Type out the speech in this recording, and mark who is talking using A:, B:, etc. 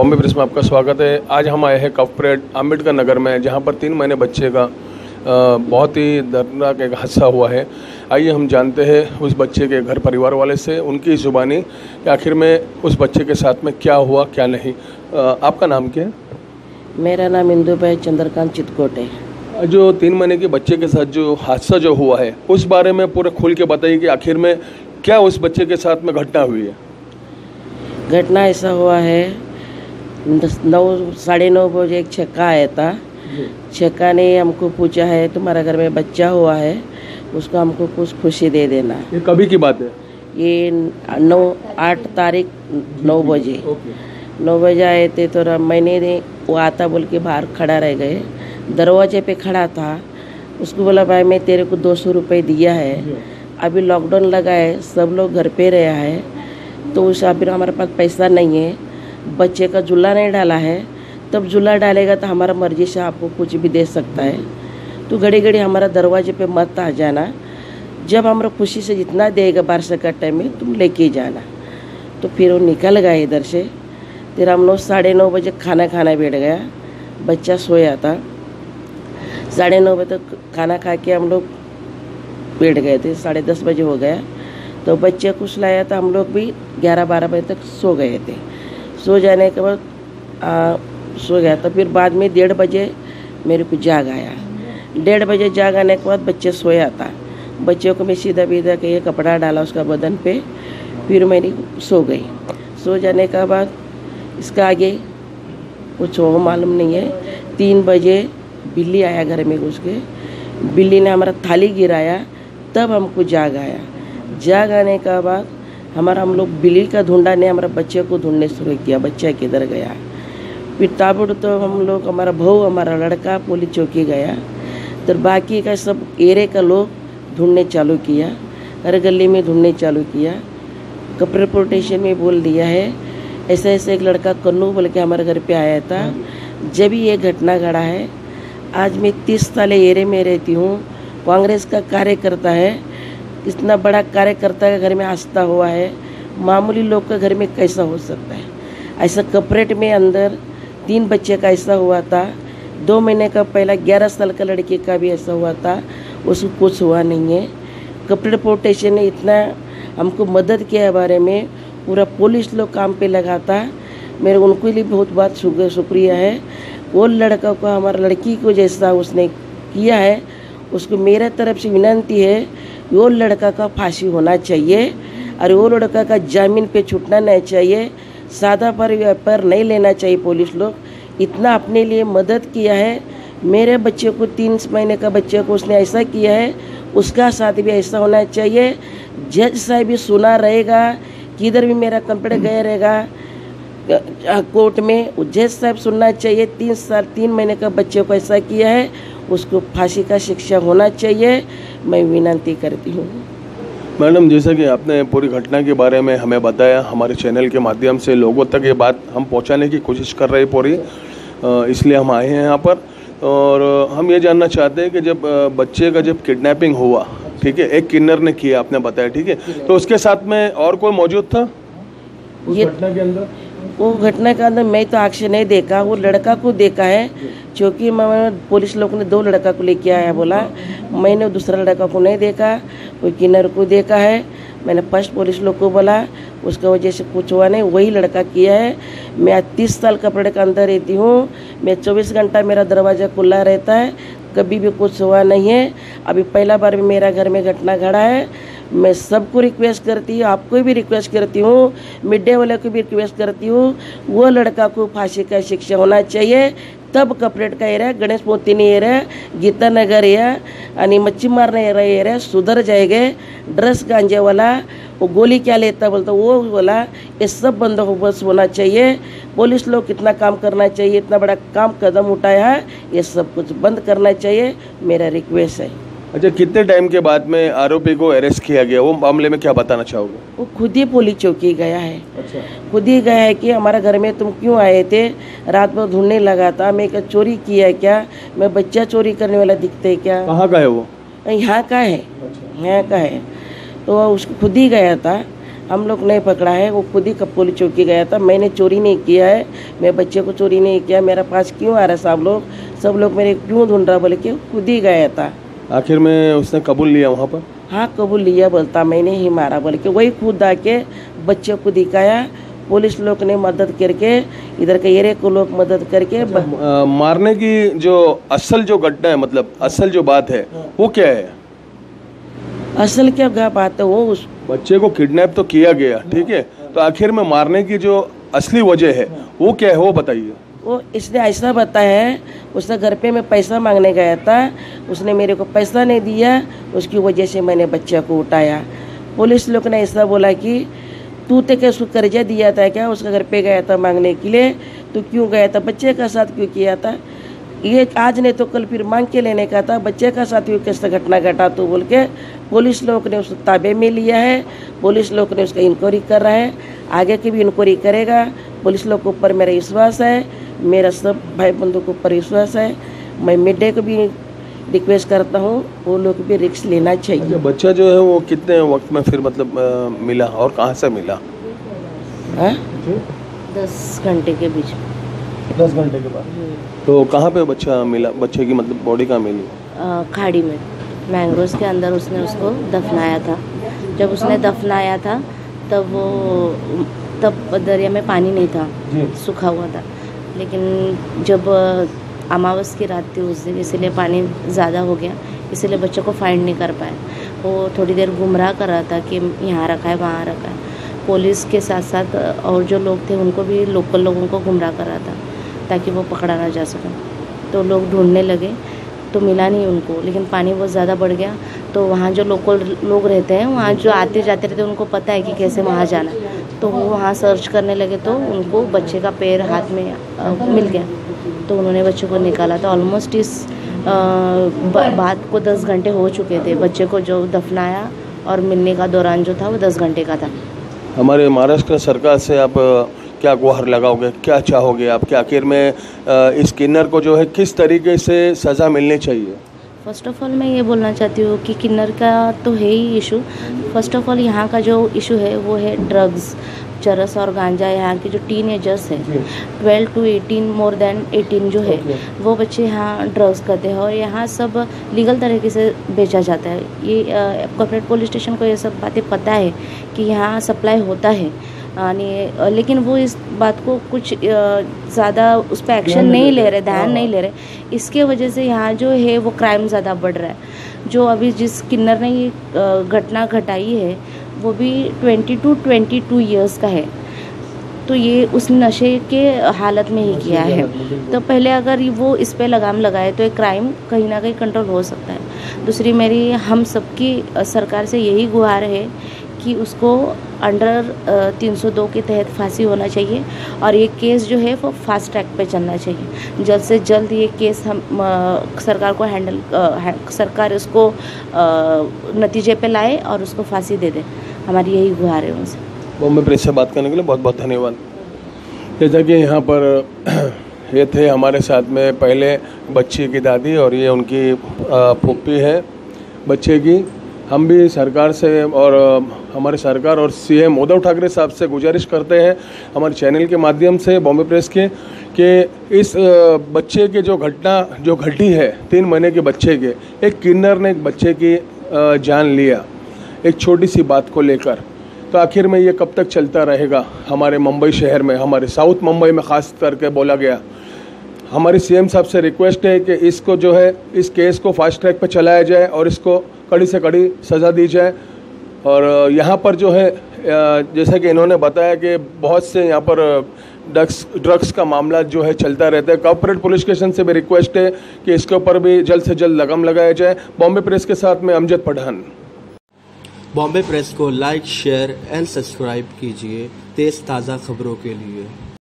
A: Bombay press में आपका स्वागत है। आज हम आए हैं कफ परेड अम्बेडकर नगर में, जहां पर 3 महीने बच्चे का बहुत ही दर्दनाक एक हादसा हुआ है। आइए हम जानते हैं उस बच्चे के घर परिवार वाले से, उनकी ज़ुबानी कि आखिर में उस बच्चे के साथ में क्या हुआ क्या नहीं। आपका नाम क्या है?
B: मेरा नाम इंदुभाई चंद्रकांत चितकोट है।
A: जो 3 महीने के बच्चे के साथ जो हादसा जो हुआ है उस बारे में पूरा खुल के बताइए कि आखिर में क्या उस बच्चे के साथ में घटना हुई है।
B: घटना ऐसा हुआ है, 9-9:30 बजे एक छक्का आया था। छक्का ने हमको पूछा है तुम्हारा घर में बच्चा हुआ है, उसको हमको कुछ खुशी दे देना।
A: ये कभी की बात है?
B: ये 8 तारीख 9 बजे 9 बजे आए थे। तो मैंने वो आता बोल के बाहर खड़ा रह गए, दरवाजे पे खड़ा था। उसको बोला भाई मैं तेरे को 200 रुपये दिया है, अभी लॉकडाउन लगा है, सब लोग घर पे रहा है, तो उस अभी हमारे पास पैसा नहीं है, बच्चे का झूला नहीं डाला है, तब झूला डालेगा तो हमारा मर्जी से आपको कुछ भी दे सकता है। तो घड़ी घड़ी हमारा दरवाजे पे मत आ जाना, जब हमारा खुशी से जितना देगा 12 का टाइम में तुम लेके जाना। तो फिर वो निकल गए इधर से। फिर हम लोग 9:30 बजे खाना खाने बैठ गया, बच्चा सोया था। 9:30 बजे तक खाना खा के हम लोग बैठ गए थे, 10:30 बजे हो गया। तो बच्चे को सुलाया था, हम लोग भी 11-12 बजे तक सो गए थे। सो जाने के बाद सो गया था। फिर बाद में 1:30 बजे मेरे को जाग आया। 1:30 बजे जाग आने के बाद बच्चे सोया था। बच्चे को मैं सीधा बीधा के कपड़ा डाला उसका बदन पे, फिर मैंने सो गई। सो जाने के बाद इसका आगे कुछ हो मालूम नहीं है। 3 बजे बिल्ली आया घर में घुस के, बिल्ली ने हमारा थाली गिराया, तब हमको जाग आया। जाग आने के बाद हम लोग बिल्ली का ढूंढा ने हमारा बच्चे को ढूंढने शुरू किया, बच्चा किधर गया। फिर ताबड़ तो हम लोग, हमारा बहू, हमारा लड़का पुलिस चौकी गया। तो बाकी का सब एरिया का लोग ढूंढने चालू किया, हर गली में ढूंढने चालू किया। कपड़े प्रोटेक्शन में बोल दिया है, ऐसे ऐसे एक लड़का कन्नू बोल के हमारे घर पे आया था, जब ये घटना घड़ा है। आज मैं 30 साल एरिया में रहती हूँ, कांग्रेस का कार्यकर्ता है, इतना बड़ा कार्यकर्ता का घर में हादसा हुआ है, मामूली लोग का घर में कैसा हो सकता है? ऐसा कपरेट में अंदर 3 बच्चे का ऐसा हुआ था। 2 महीने का पहला 11 साल का लड़के का भी ऐसा हुआ था, उसको कुछ हुआ नहीं है। कपरेट प्रोटेक्शन ने इतना हमको मदद किया है, बारे में पूरा पुलिस लोग काम पे लगा था। मेरे उनको लिए बहुत शुक्रिया है। वो लड़का को, हमारा लड़की को जैसा उसने किया है, उसको मेरे तरफ से विनती है, वो लड़का का फांसी होना चाहिए और वो लड़का का जामीन पे छूटना नहीं चाहिए। सादा पर नहीं लेना चाहिए। पुलिस लोग इतना अपने लिए मदद किया है। मेरे बच्चे को 3 महीने का बच्चे को उसने ऐसा किया है, उसका साथ भी ऐसा होना चाहिए। जज साहब भी सुना रहेगा, किधर भी मेरा कंप्लेंट गया रहेगा कोर्ट में, जज साहब सुनना चाहिए। 3 महीने का बच्चे को ऐसा किया है, उसको फांसी का शिक्षा होना चाहिए, मैं विनती करती हूँ।
A: मैडम, जैसा कि आपने पूरी घटना के बारे में हमें बताया, हमारे चैनल के माध्यम से लोगों तक ये बात हम पहुंचाने की कोशिश कर रहे हैं पूरी, इसलिए हम आए हैं यहाँ पर। और हम ये जानना चाहते हैं कि जब बच्चे का जब किडनैपिंग हुआ, ठीक है, एक किन्नर ने किया आपने बताया, ठीक है, तो उसके साथ में और कोई मौजूद था
B: ये
A: घटना के अंदर?
B: वो घटना के अंदर मैं तो आँख से नहीं देखा, वो लड़का को देखा है, क्योंकि पुलिस लोगों ने 2 लड़का को लेके आया बोला, मैंने दूसरा लड़का को नहीं देखा, कोई किन्नर को देखा है। मैंने फर्स्ट पुलिस लोग को बोला, उसका वजह से कुछ हुआ नहीं, वही लड़का किया है। मैं 30 साल कपड़े के अंदर रहती हूँ, मैं 24 घंटा मेरा दरवाज़ा खुला रहता है, कभी भी कुछ हुआ नहीं है। अभी पहला बार भी मेरा घर में घटना घड़ा है। मैं सबको रिक्वेस्ट करती हूँ, आपको भी रिक्वेस्ट करती हूँ, मीडिया वाले को भी रिक्वेस्ट करती हूँ, वो लड़का को फांसी का शिक्षा होना चाहिए। तब कपरेट का area, Ganesh Motini area, Geeta Nagar area आणि मच्छी मारने एरिया सुधर जाएंगे। ड्रग्स गांजे वाला वो गोली क्या लेता बोलता वो वाला, ये सब बंदोबस्त होना चाहिए। पुलिस लोग कितना काम करना चाहिए, इतना बड़ा काम कदम उठाया है, ये सब कुछ बंद करना चाहिए, मेरा रिक्वेस्ट है।
A: अच्छा, कितने टाइम के बाद में आरोपी को अरेस्ट किया गया, वो मामले में क्या बताना चाहोगे?
B: वो खुद ही पुलिस चौकी गया है।
A: अच्छा,
B: खुद ही गया है कि हमारे घर में तुम क्यों आए थे, रात भर ढूंढने लगा था, मैं क्या चोरी किया है क्या, मैं बच्चा चोरी करने वाला दिखते है क्या?
A: कहाँ का है वो?
B: यहाँ का है, यहाँ का है। तो उसको खुद ही गया था, हम लोग नहीं पकड़ा है, वो खुद ही कपूली चौकी गया था। मैंने चोरी नहीं किया है, मेरे बच्चे को चोरी नहीं किया, मेरा पास क्यों आ रहा है सब लोग मेरे क्यों ढूंढ रहा बोले कि खुद ही गया था।
A: आखिर में उसने कबूल लिया वहाँ पर?
B: हाँ कबूल लिया, बोलता मैंने ही मारा बोले कि वही खुद आके बच्चे को दिखाया। पुलिस लोग ने मदद करके, इधर के एरिया को लोग मदद करके
A: मारने की जो असल जो घटना है, मतलब असल जो बात है वो क्या है?
B: असल क्या बात है, वो उस
A: बच्चे को किडनैप तो किया गया, ठीक है, तो आखिर में मारने की जो असली वजह है वो क्या है, वो बताइए।
B: वो इसने ऐसा बताया है, उसने घर पे मैं पैसा मांगने गया था, उसने मेरे को पैसा नहीं दिया, उसकी वजह से मैंने बच्चे को उठाया। पुलिस लोग ने ऐसा बोला कि तू तो क्या उसको कर्जा दिया था क्या, उसके घर पे गया था मांगने के लिए, तो क्यों गया था, बच्चे का साथ क्यों किया था, ये आज नहीं तो कल फिर मांग के लेने का था, बच्चे का साथ क्यों कैसे घटना घटा तो बोल के पुलिस लोग ने उसको ताबे में लिया है। पुलिस लोग ने उसका इंक्वायरी कर रहा है, आगे की भी इंक्वायरी करेगा। पुलिस लोग के ऊपर मेरा विश्वास है, मेरा सब भाई बंधु के ऊपर विश्वास है। मैं मीडिया को भी रिक्वेस्ट करता हूँ, वो लोग भी रिस्क लेना चाहिए।
A: बच्चा जो है वो कितने वक्त में फिर मतलब मिला और कहाँ से मिला?
C: 10 घंटे के बीच।
A: 10 घंटे के बाद? तो कहाँ पे बच्चा मिला? बच्चे की मतलब बॉडी कहाँ मिली?
C: खाड़ी में, मैंग्रोव्स के अंदर उसने उसको दफनाया था। जब उसने दफनाया था तब दरिया में पानी नहीं था, सूखा हुआ था। लेकिन जब अमावस की रात थी उस दिन, इसीलिए पानी ज़्यादा हो गया, इसीलिए बच्चे को फाइंड नहीं कर पाए। वो थोड़ी देर गुमराह कर रहा था कि यहाँ रखा है वहाँ रखा है। पुलिस के साथ साथ और जो लोग थे उनको भी, लोकल लोगों को गुमराह कर रहा था ताकि वो पकड़ा ना जा सके। तो लोग ढूंढने लगे तो मिला नहीं उनको, लेकिन पानी बहुत ज़्यादा बढ़ गया। तो वहाँ जो लोकल लोग रहते हैं, वहाँ जो आते जाते रहते हैं, उनको पता है कि कैसे वहाँ जाना, तो वो वहाँ सर्च करने लगे तो उनको बच्चे का पैर हाथ में मिल गया, तो उन्होंने बच्चे को निकाला। तो ऑलमोस्ट इस बात को 10 घंटे हो चुके थे। बच्चे को जो दफनाया और मिलने का दौरान जो था वो 10 घंटे का था।
A: हमारे महाराष्ट्र सरकार से आप क्या गुहार लगाओगे, क्या चाहोगे आप कि आखिर में इस किन्नर को जो है किस तरीके से सज़ा मिलनी चाहिए?
C: फर्स्ट ऑफ ऑल मैं ये बोलना चाहती हूँ कि किन्नर का तो है ही इशू। फर्स्ट ऑफ ऑल यहाँ का जो इशू है वो है ड्रग्स, चरस और गांजा। यहाँ के जो टीनेजर्स हैं 12 to 18, मोर देन 18 जो है वो बच्चे यहाँ ड्रग्स करते हैं और यहाँ सब लीगल तरीके से बेचा जाता है। ये कॉर्पोरेट पुलिस स्टेशन को ये सब बातें पता है कि यहाँ सप्लाई होता है, लेकिन वो इस बात को कुछ ज़्यादा उस पर एक्शन नहीं ले रहे, ध्यान नहीं ले रहे। इसके वजह से यहाँ जो है वो क्राइम ज़्यादा बढ़ रहा है। जो अभी जिस किन्नर ने ये घटना घटाई है वो भी 20 to 22 ईयर्स का है, तो ये उस नशे के हालत में ही किया है। तो पहले अगर वो इस पे लगाम लगाए तो एक क्राइम कहीं ना कहीं कंट्रोल हो सकता है। दूसरी मेरी हम सबकी सरकार से यही गुहार है कि उसको अंडर 302 के तहत फांसी होना चाहिए और ये केस जो है वो फास्ट ट्रैक पे चलना चाहिए। जल्द से जल्द ये केस हम सरकार को सरकार उसको नतीजे पे लाए और उसको फांसी दे दे। हमारी यही गुहार है उनसे।
A: बॉम्बे प्रेस से बात करने के लिए बहुत बहुत धन्यवाद। जैसा कि यहाँ पर ये थे हमारे साथ में पहले बच्ची की दादी और ये उनकी फूफी है बच्चे की। हम भी सरकार से और हमारे सरकार और सीएम उद्धव ठाकरे साहब से गुजारिश करते हैं हमारे चैनल के माध्यम से बॉम्बे प्रेस के कि इस बच्चे के जो घटना जो घटी है 3 महीने के बच्चे के, एक किन्नर ने एक बच्चे की जान लिया एक छोटी सी बात को लेकर, तो आखिर में ये कब तक चलता रहेगा? हमारे मुंबई शहर में, हमारे साउथ मुंबई में ख़ास करके बोला गया। हमारी सीएम साहब से रिक्वेस्ट है कि इसको जो है इस केस को फास्ट ट्रैक पर चलाया जाए और इसको कड़ी से कड़ी सज़ा दी जाए। और यहाँ पर जो है जैसा कि इन्होंने बताया कि बहुत से यहाँ पर ड्रग्स का मामला जो है चलता रहता है। कॉर्पोरेट पुलिस स्टेशन से भी रिक्वेस्ट है कि इसके ऊपर भी जल्द से जल्द लगाम लगाया जाए। बॉम्बे प्रेस के साथ में अमजद पठान।
D: बॉम्बे प्रेस को लाइक, शेयर एंड सब्सक्राइब कीजिए तेज़ ताज़ा खबरों के लिए।